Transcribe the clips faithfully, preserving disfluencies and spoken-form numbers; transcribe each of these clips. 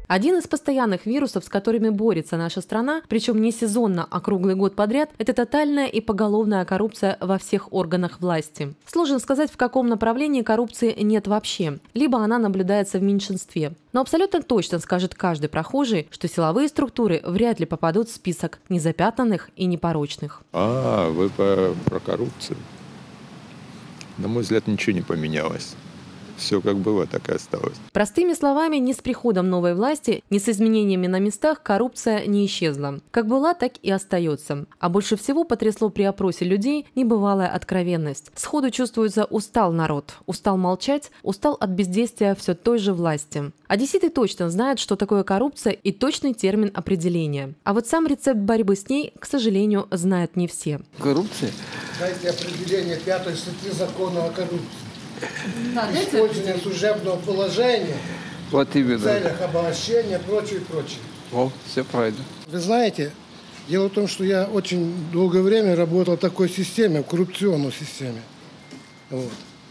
Один из постоянных вирусов, с которыми борется наша страна, причем не сезонно, а круглый год подряд, это тотальная и поголовная коррупция во всех органах власти. Сложно сказать, в каком направлении коррупции нет вообще, либо она наблюдается в меньшинстве. Но абсолютно точно скажет каждый прохожий, что силовые структуры вряд ли попадут в список незапятнанных и непорочных. А, вы по, про коррупцию? На мой взгляд, ничего не поменялось. Все как было, так и осталось. Простыми словами, ни с приходом новой власти, ни с изменениями на местах коррупция не исчезла. Как была, так и остается. А больше всего потрясло при опросе людей небывалая откровенность. Сходу чувствуется, устал народ, устал молчать, устал от бездействия все той же власти. Одесситы точно знают, что такое коррупция и точный термин определения. А вот сам рецепт борьбы с ней, к сожалению, знают не все. Коррупция? Дайте определение пятой статьи закона о коррупции. Использование служебного положения вот именно. В целях обогащения, прочее, прочее. О, все правильно. Вы знаете, дело в том, что я очень долгое время работал в такой системе, в коррупционной системе. Вот.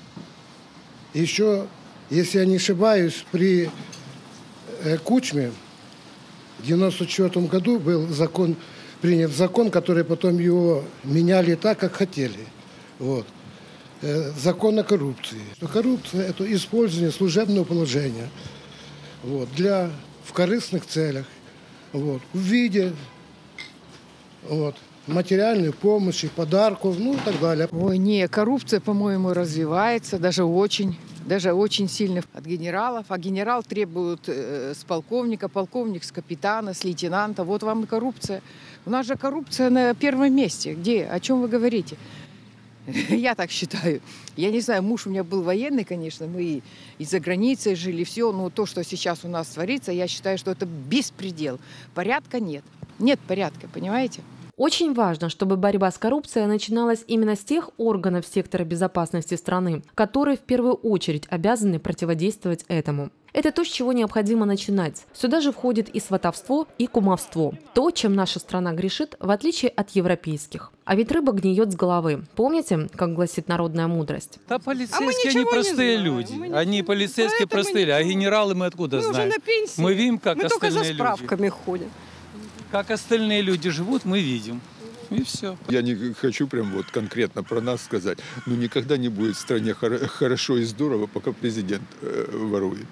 Еще, если я не ошибаюсь, при э, Кучме в девяносто четвёртом году был закон, принят закон, который потом его меняли так, как хотели. Вот. Закон о коррупции. Коррупция – это использование служебного положения вот, для, в корыстных целях, вот, в виде вот, материальной помощи, подарков, ну и так далее. Ой, не, коррупция, по-моему, развивается, даже очень, даже очень сильно от генералов. А генерал требует э, с полковника, полковник с капитана, с лейтенанта. Вот вам и коррупция. У нас же коррупция на первом месте. Где? О чем вы говорите? Я так считаю. Я не знаю, муж у меня был военный, конечно, мы и, и за границей жили, все, но то, что сейчас у нас творится, я считаю, что это беспредел. Порядка нет. Нет порядка, понимаете? Очень важно, чтобы борьба с коррупцией начиналась именно с тех органов сектора безопасности страны, которые в первую очередь обязаны противодействовать этому. Это то, с чего необходимо начинать. Сюда же входит и сватовство, и кумовство. То, чем наша страна грешит, в отличие от европейских. А ведь рыба гниет с головы. Помните, как гласит народная мудрость? Да полицейские, а они простые люди. Мы они ничего... полицейские простые, а генералы мы откуда мы знаем? Уже на пенсии. Мы видим, как мы остальные только за справками люди. ходим. Как остальные люди живут, мы видим. И все. Я не хочу прям вот конкретно про нас сказать, но никогда не будет в стране хорошо и здорово, пока президент э, ворует.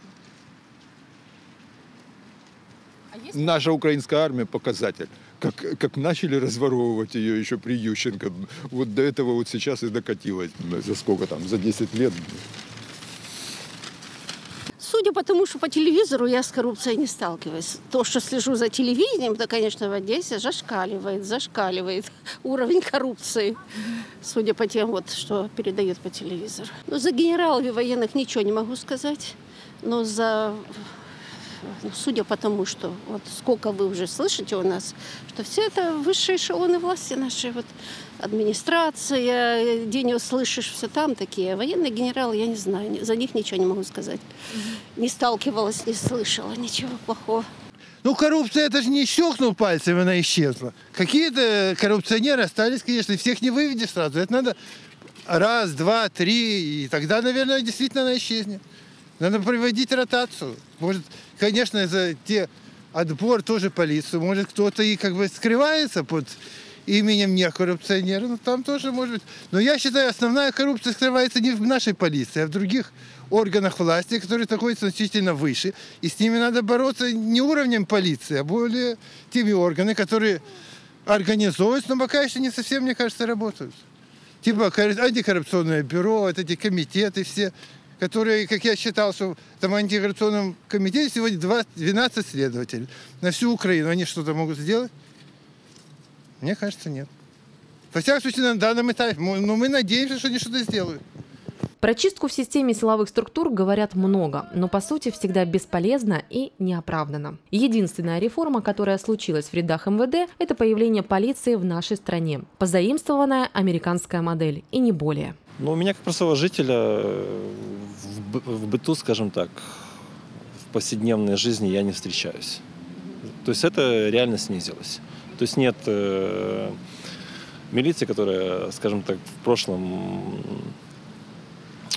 Наша украинская армия показатель. Как, как начали разворовывать ее еще при Ющенко, вот до этого вот сейчас и докатилось. За сколько там? За десять лет. Судя по тому, что по телевизору я с коррупцией не сталкиваюсь. То, что слежу за телевидением, то, конечно, в Одессе зашкаливает, зашкаливает уровень коррупции. Судя по тем, вот, что передают по телевизору. Но за генералов и военных ничего не могу сказать. Но за... Судя по тому, что вот сколько вы уже слышите у нас, что все это высшие эшелоны власти нашей, вот администрация, где не услышишь, все там такие. Военные генералы, я не знаю, за них ничего не могу сказать. Не сталкивалась, не слышала ничего плохого. Ну, коррупция, это же не щелкнул пальцем, она исчезла. Какие-то коррупционеры остались, конечно, всех не выведешь сразу. Это надо раз, два, три, и тогда, наверное, действительно она исчезнет. Надо проводить ротацию. Может, конечно, за те отбор тоже полицию. Может, кто-то и как бы скрывается под именем не коррупционера. Но там тоже может быть. Но я считаю, основная коррупция скрывается не в нашей полиции, а в других органах власти, которые находятся значительно выше. И с ними надо бороться не уровнем полиции, а более теми органами, которые организовываются, но пока еще не совсем, мне кажется, работают. Типа антикоррупционное бюро, вот эти комитеты все, которые, как я считал, что там в антикоррупционном комитете сегодня двенадцать следователей на всю Украину. Они что-то могут сделать? Мне кажется, нет. Во всяком случае, на данном этапе. Но мы надеемся, что они что-то сделают. Про чистку в системе силовых структур говорят много, но по сути всегда бесполезно и неоправданно. Единственная реформа, которая случилась в рядах эм вэ дэ, это появление полиции в нашей стране. Позаимствованная американская модель, и не более. Ну, у меня как простого жителя в, в быту, скажем так, в повседневной жизни я не встречаюсь. То есть это реально снизилось. То есть нет э, милиции, которая, скажем так, в прошлом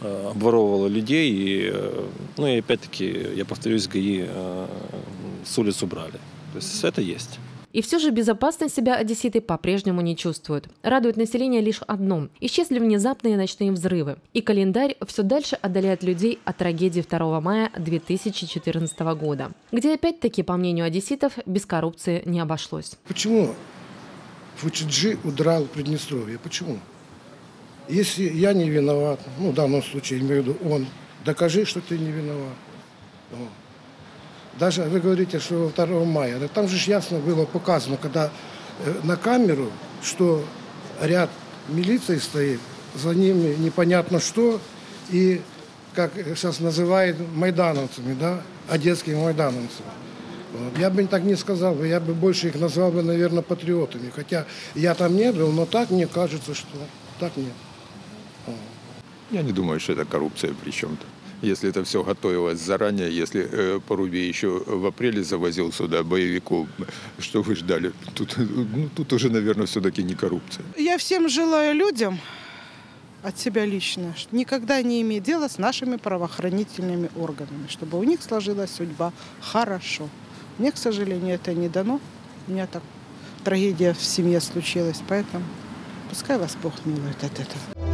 э, обворовывала людей. И, э, ну и опять-таки, я повторюсь, ГАИ э, с улиц убрали. То есть это есть. И все же безопасно себя одесситы по-прежнему не чувствуют. Радует население лишь одно – исчезли внезапные ночные взрывы. И календарь все дальше отдаляет людей от трагедии второго мая две тысячи четырнадцатого года, где опять-таки, по мнению одесситов, без коррупции не обошлось. Почему Фучиджи удрал в Приднестровье? Почему? Если я не виноват, ну в данном случае, я имею в виду он, докажи, что ты не виноват. Даже вы говорите, что второго мая. Там же ясно было показано, когда на камеру, что ряд милиции стоит, за ними непонятно что, и, как сейчас называют, майдановцами, да, одесскими майдановцами. Вот. Я бы так не сказал, я бы больше их назвал бы, наверное, патриотами. Хотя я там не был, но так мне кажется, что так нет. Я не думаю, что это коррупция при чем-то. Если это все готовилось заранее, если э, Порубий еще в апреле завозил сюда боевиков, что вы ждали? Тут, ну, тут уже, наверное, все-таки не коррупция. Я всем желаю людям, от себя лично, никогда не иметь дела с нашими правоохранительными органами, чтобы у них сложилась судьба хорошо. Мне, к сожалению, это не дано. У меня так трагедия в семье случилась, поэтому пускай вас Бог милует от этого.